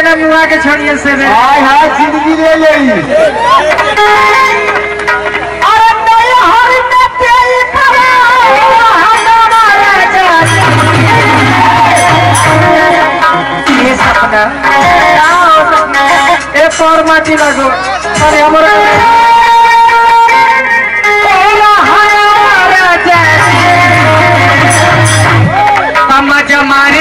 ना मुआ के छोड़िए से रे हाय हाय जिंदगी ले लेई अरे नहीं हरि में तेरी करा हमारा राजा ये सपना एक और माटी लगो अरे हमारा हमारे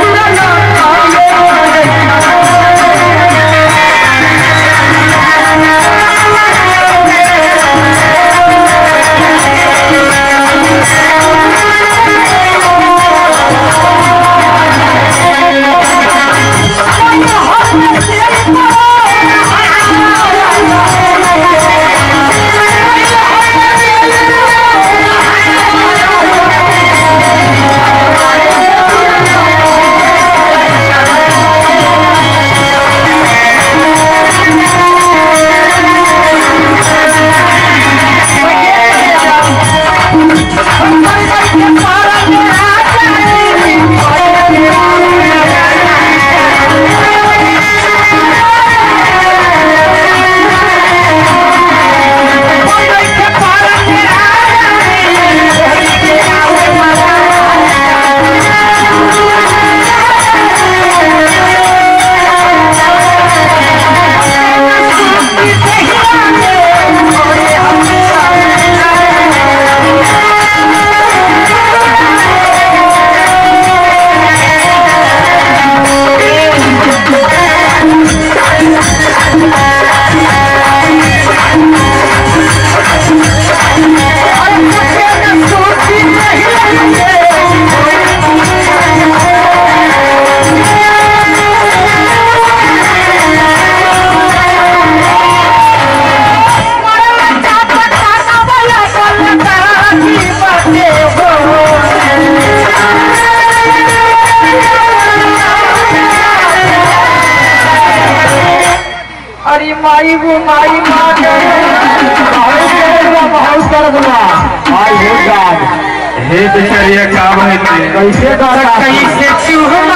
माई वो माई मांगे बहुत कर बुला हाय हो जान हे बेचारिया काम है कैसे कर कैसे चूहा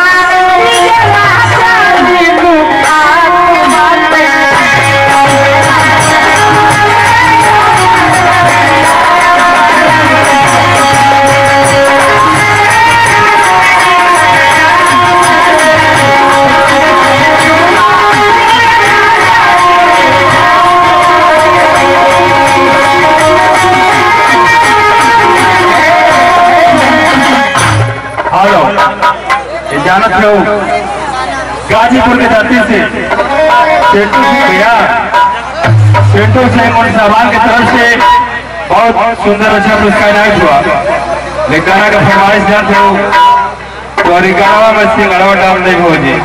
जानत हो गाजीपुर के धरती से सेंटू भैया सेंटू साहब साहबान की तरफ से बहुत सुंदर अच्छा पुरस्कार इनायत हुआ लेकिन गाना का फरमाइश जान हो तो गाना में सिंगड़वा डाउन नहीं हो जी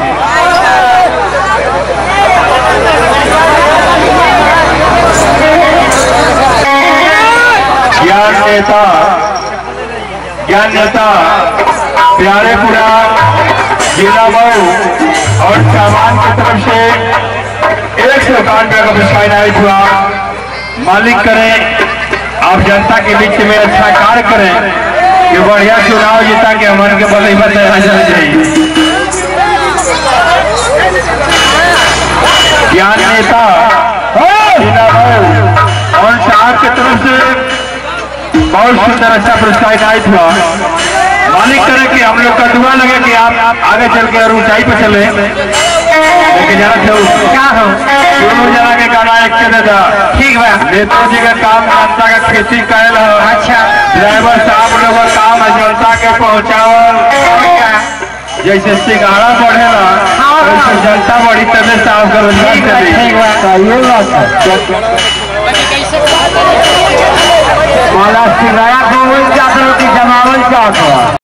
ज्ञान नेता प्यारे पूरा जिला मऊ और सामान की तरफ से 191 का पुरस्कार इनायत हुआ। मालिक करें आप जनता के बीच में अच्छा कार्य करें कि बढ़िया चुनाव जीता के हमारे के बल बताया जाए। ज्ञान नेता जिला मऊ और साहब की तरफ से बहुत सुंदर अच्छा पुरस्कार इनायत हुआ। मालिक करे कि हम लोग का दुआ लगे कि आप आगे चल के और ऊंचाई पे चले लेकिन जाना क्या हो दोनों जना के गाना एक के देता ठीक है। नेताजी का काम जनता का खेती कैल हो अच्छा ड्राइवर साहब लोग का काम है जनता के पहुँचावल जैसे सिंगाड़ा बढ़ेला वैसे जनता बड़ी तबे साफ कर माला सिंगाड़ा को जमावल चाहता